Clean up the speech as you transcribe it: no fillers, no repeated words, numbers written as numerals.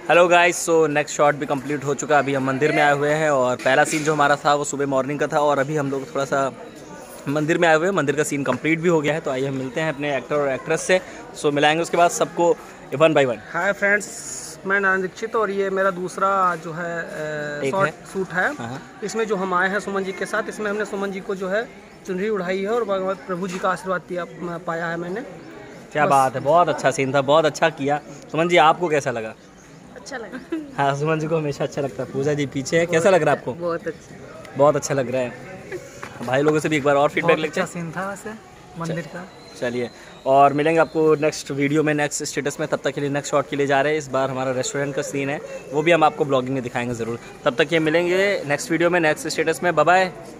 Hello guys, so next shot भी complete हो चुका है। अभी हम मंदिर में आए हुए हैं और पहला सीन जो हमारा था वो सुबह मॉर्निंग का था और अभी हम लोग थोड़ा सा मंदिर में आए हुए हैं। मंदिर का सीन कंप्लीट भी हो गया है, तो आइए हम मिलते हैं अपने एक्टर और एक्ट्रेस से। सो मिलाएंगे उसके बाद सबको one by one. Hi friends, मैं नारायण दीक्षित और ये मेरा दूसरा जो है शॉर्ट शूट है। इसमें जो हम आए हैं सुमन जी के साथ, इसमें हमने सुमन जी को जो है चुनरी उड़ाई है और प्रभु जी का आशीर्वाद पाया है मैंने। क्या बात है, बहुत अच्छा सीन था, बहुत अच्छा किया। सुमन जी आपको कैसा लगा? अच्छा लगा। हाँ, सुमन जी को हमेशा अच्छा लगता है। पूजा जी पीछे है, कैसा लग रहा है आपको? बहुत अच्छा, बहुत अच्छा लग रहा है। भाई लोगों से भी एक बार और फीडबैक लेते हैं। अच्छा सीन था वैसे मंदिर का। चलिए, और मिलेंगे आपको नेक्स्ट वीडियो में, नेक्स्ट स्टेटस में। तब तक के लिए नेक्स्ट शॉट के लिए जा रहे हैं। इस बार हमारा रेस्टोरेंट का सीन है, वो भी हम आपको ब्लॉगिंग में दिखाएंगे ज़रूर। तब तक ये मिलेंगे नेक्स्ट वीडियो में, नेक्स्ट स्टेटस में। Bye bye.